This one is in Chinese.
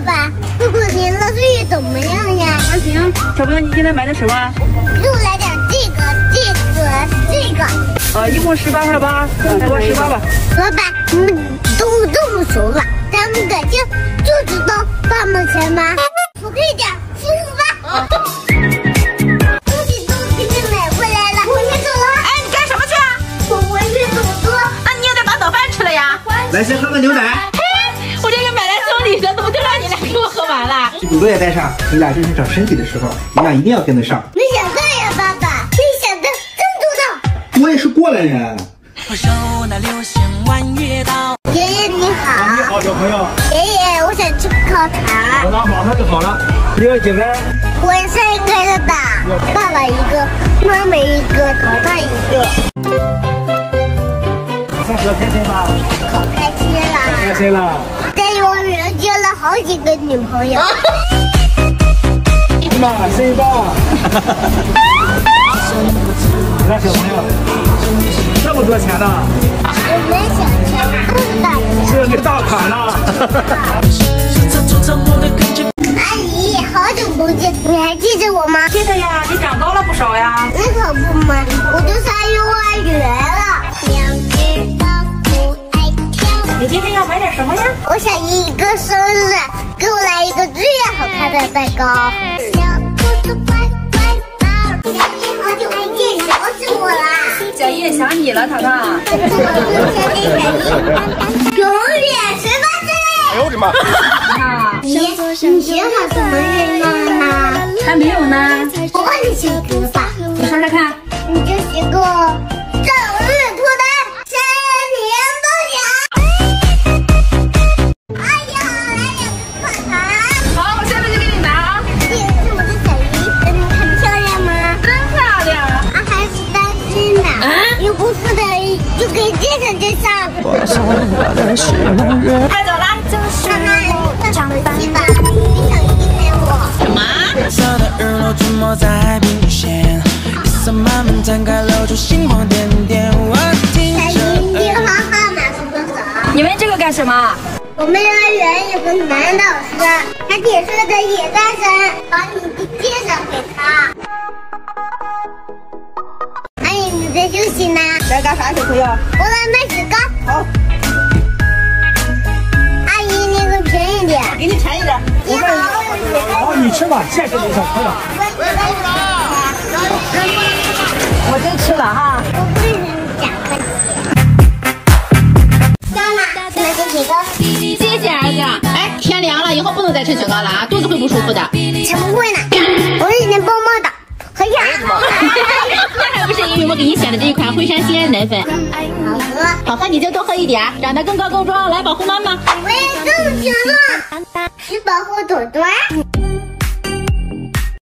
爸，过年了，作业怎么样呀？ 还行。小朋友，你今天买的什么？ 给我来点这个。 一共18块8，再给我18吧。 老板，你们都这么熟了，咱们感情就知道8毛钱吗？我可以点15吧。东西都给你买回来了，我先走了。 哎，你干什么去啊？ 我回去怎么做？ 那你也得把早饭吃了呀。 来，先喝个牛奶。 我这个买来送礼的，怎么就让你俩给我喝完了？ 这骨头也带上，你俩正是长身体的时候，营养一定要跟得上。 没想到呀，爸爸，你想的真周到。 我也是过来人。 爷爷你好。 你好，小朋友。 爷爷，我想吃烤肠。 我拿马上就好了。你要几个？ 我3个的吧，爸爸1个，妈妈1个，淘汰1个。 上学开心吗？ 可开心了。 开心了。 在幼儿园交了好几个女朋友。 妈，真棒！你看小朋友，这么多钱呢？ 我们想钱更大的。 是个大款了。 阿姨，好久不见，你还记得我吗？ 记得呀，你长高了不少呀。 那可不嘛，我都上幼儿园了。 你今天要买点什么呀？ 我想一个生日，给我来一个最好看的蛋糕。好久没见，想死我了！ 小叶想你了，糖糖。 永远18岁。 哎呦我的妈！ 你写好什么愿望呢？ 还没有呢。 我帮你写一个吧。 你说说看。 你就写个正日脱单，身体不假。哎呀，来2个烤肠。 好，我现在就给你拿啊。 这是我的小姨，很漂亮吗？ 真漂亮。 还是单身的。有不是的就可以介绍介绍。 快走了。 妈妈，长回去吧，你小姨陪我。 什么？ 色的日落沉没在海平线，夜色慢慢摊开，露出星光点点。我听小姨，电话号码是多少？ 你问这个干什么？ 我们幼儿园有个男导师，他解释的也大声，把你介绍给他。阿姨，你在休息呢？ 来干啥，小朋友？ 我来买雪糕。 好， 阿姨，那个便宜点。 给你便宜点。 你好， 好，你吃吧，谢谢你小朋友。 我真吃了哈。 我不是你讲客气。妈妈，买个雪糕。 谢谢儿子。哎，天凉了，以后不能再吃雪糕了啊，肚子会不舒服的。 才不会呢，我是你棒棒的。哎呀， 那还不是因为我给你选的这一款惠山西安奶粉。 好喝。 好喝你就多喝一点，长得更高更壮，来保护妈妈。 我也这么觉得。你保护朵朵。